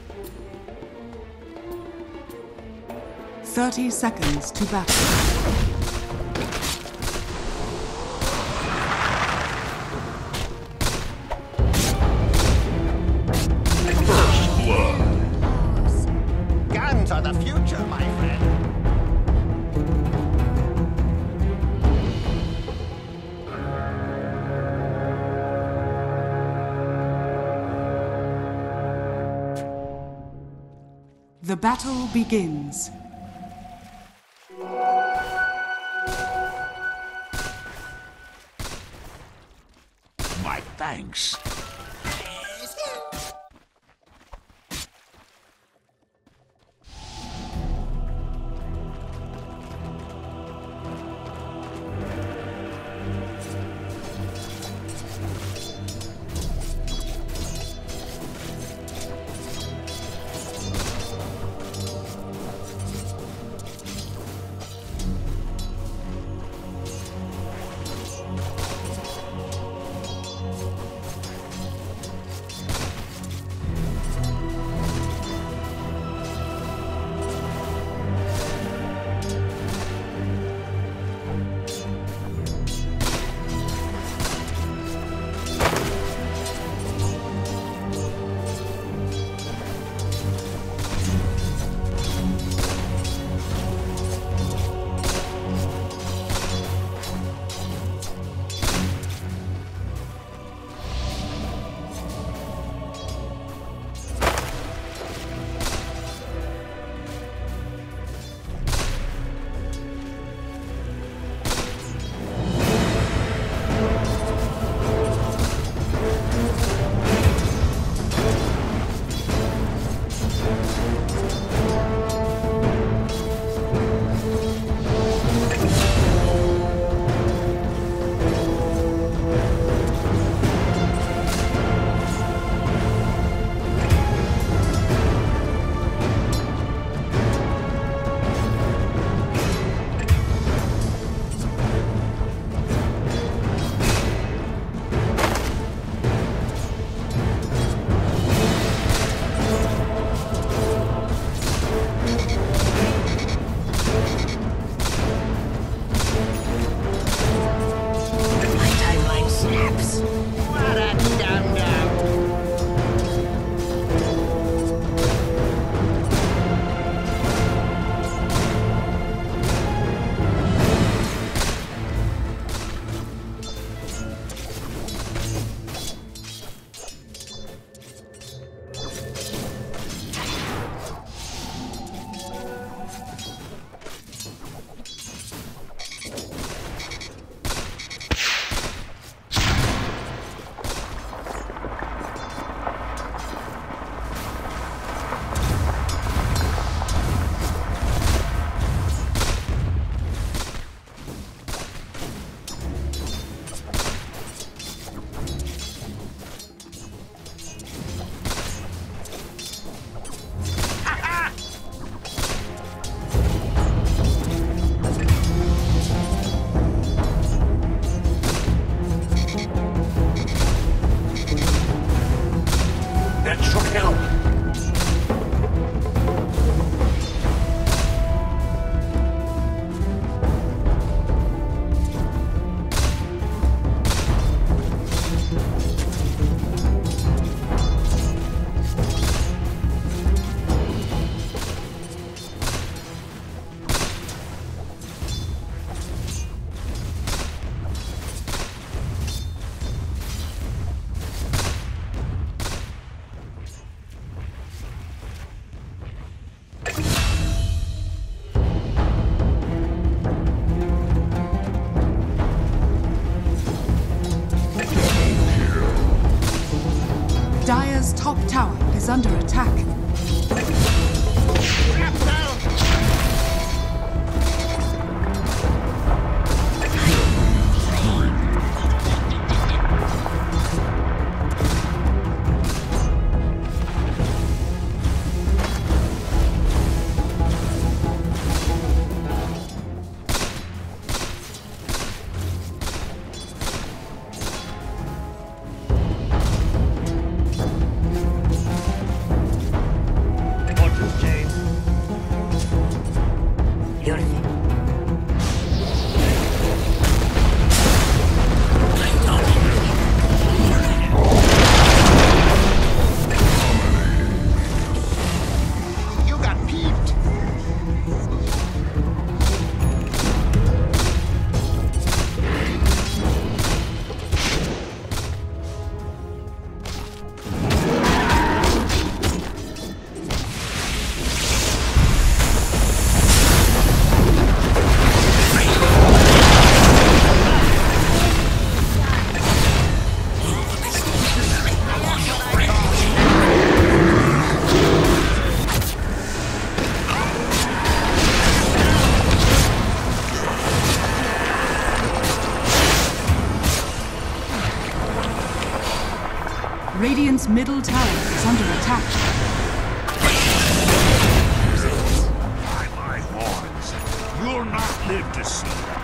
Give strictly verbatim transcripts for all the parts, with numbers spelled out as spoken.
Thirty seconds to battle. First blood. Guns are the future, my friend. The battle begins. My thanks. Dire's top tower is under attack. Trap down! middle tower is under attack. By my horns, you'll not live to see that.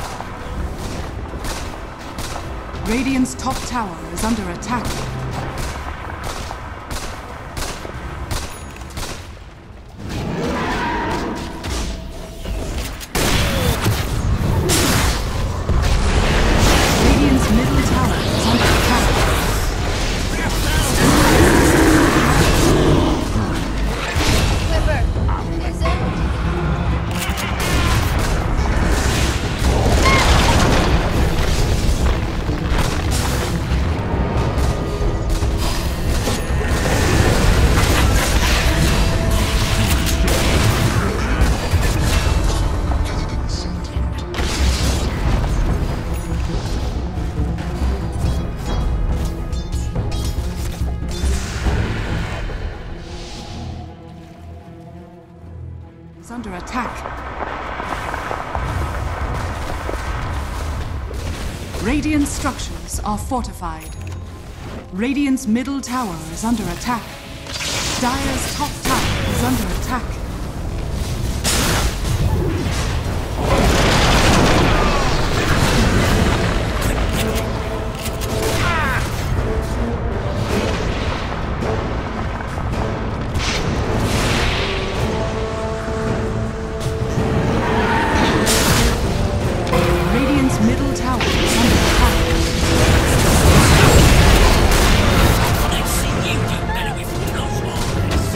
Radiant's top tower is under attack. Radiant's middle tower is under attack. Quiver, is it? Is under attack. Radiant structures are fortified. Radiant's middle tower is under attack. Dire's top tower is under attack. Radiant's middle tower is under attack. I've seen you do better with close walls.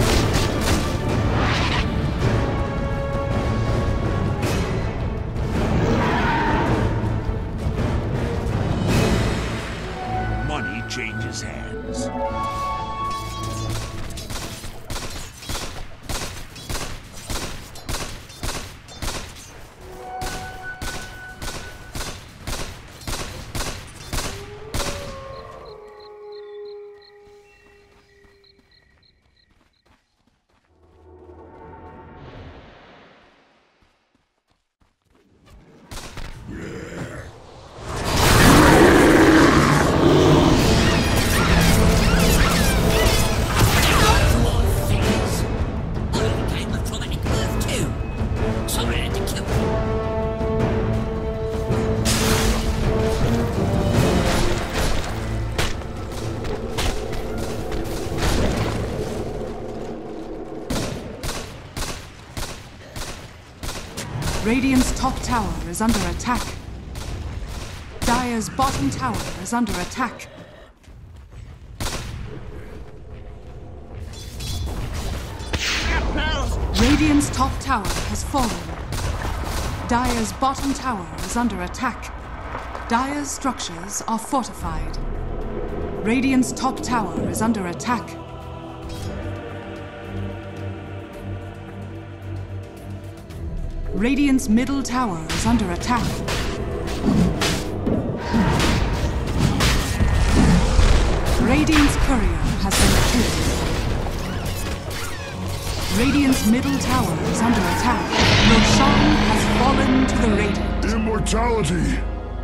Money changes hands. Radiant's top tower is under attack. Dire's bottom tower is under attack. Radiant's top tower has fallen. Dire's bottom tower is under attack. Dire's structures are fortified. Radiant's top tower is under attack. Radiant's middle tower is under attack. Radiant's courier has been killed. Radiant's middle tower is under attack. Roshan has fallen to the Radiant. Immortality!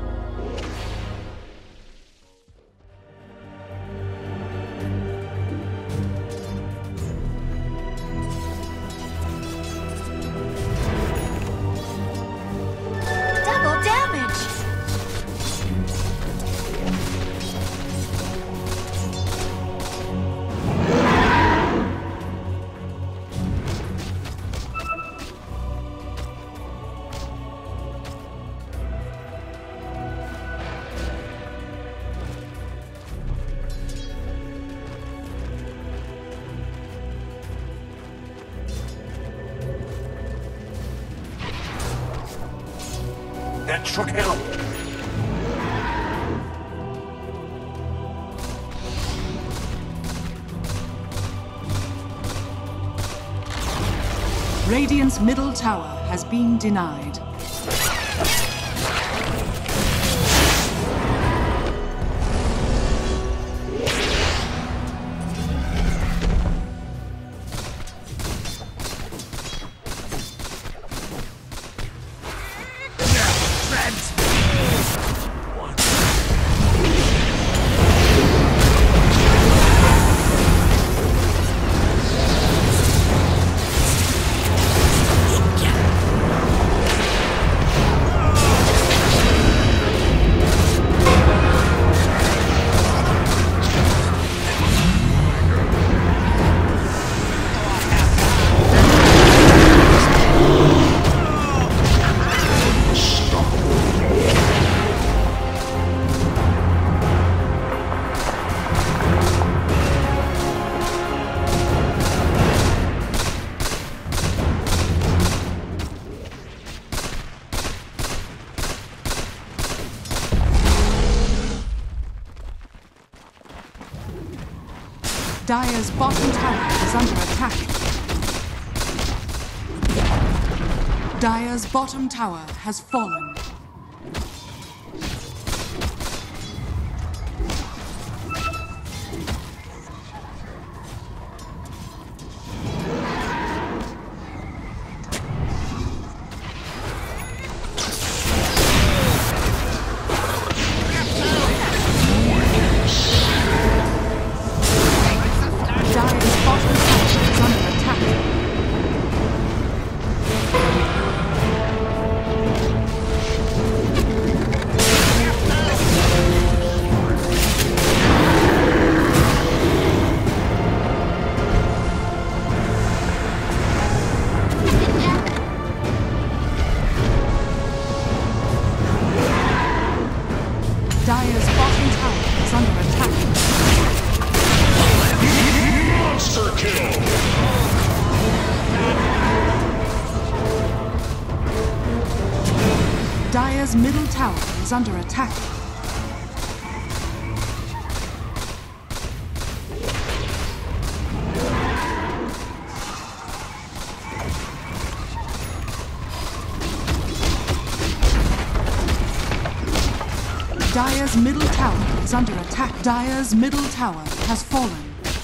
Double damage! That should help. Radiant's middle tower has been denied. Dire's bottom tower is under attack. Dire's bottom tower has fallen. Dire's bottom tower is under attack. Monster kill! Dire's middle tower is under attack. Dire's middle tower is under attack. Dire's middle tower has fallen.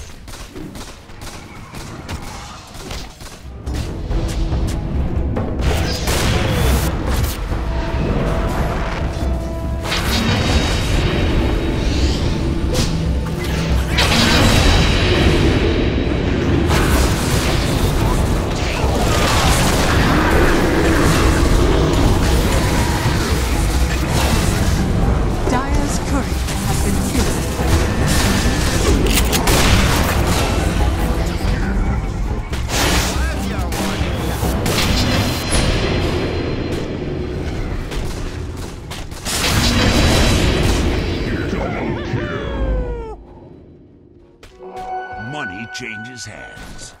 Money changes hands.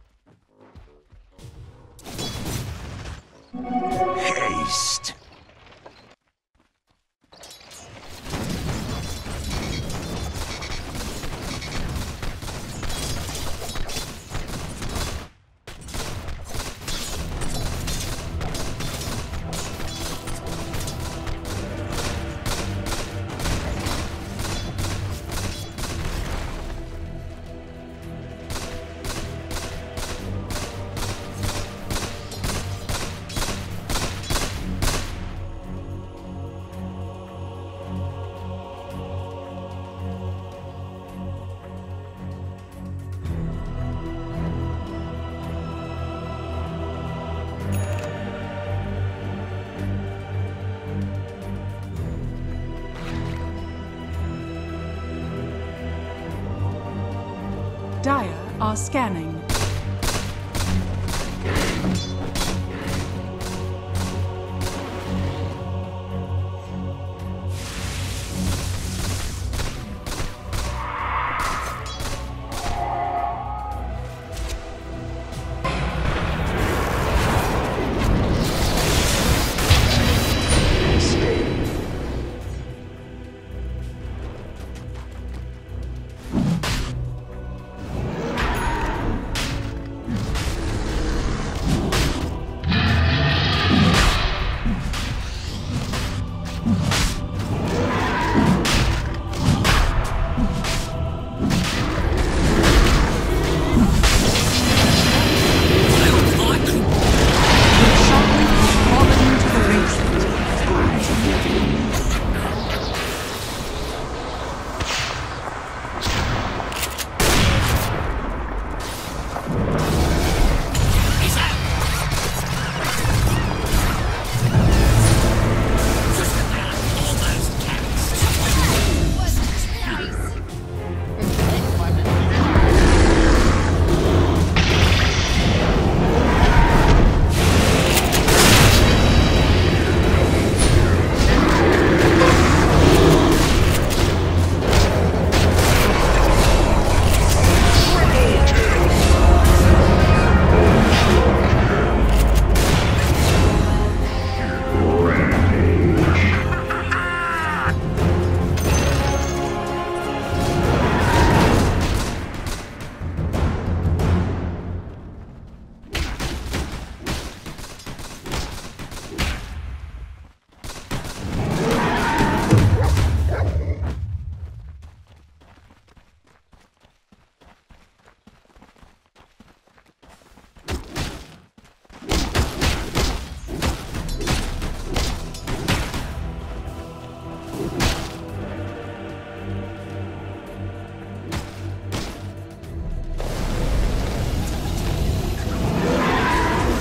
Haste. Dire are scanning.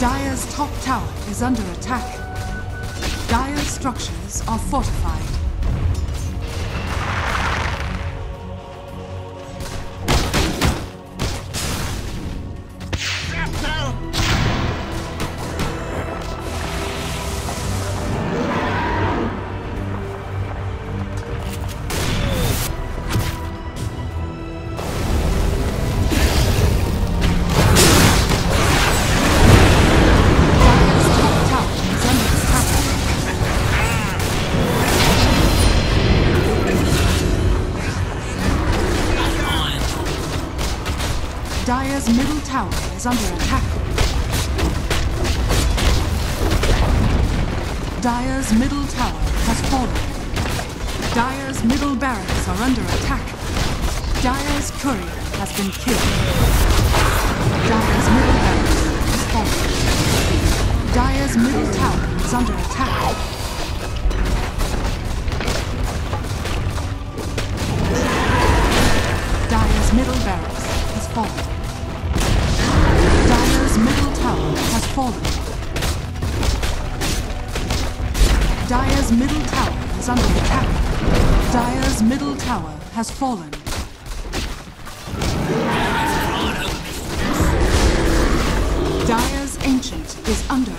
Dire's top tower is under attack. Dire's structures are fortified. Dire's middle tower is under attack. Dire's middle tower has fallen. Dire's middle barracks are under attack. Dire's courier has been killed. Dire's middle barracks has fallen. Dire's middle tower is under attack. Dire's middle barracks has fallen. Dire's middle tower has fallen. Dire's middle tower is under attack. Dire's middle tower has fallen. Dire's ancient is under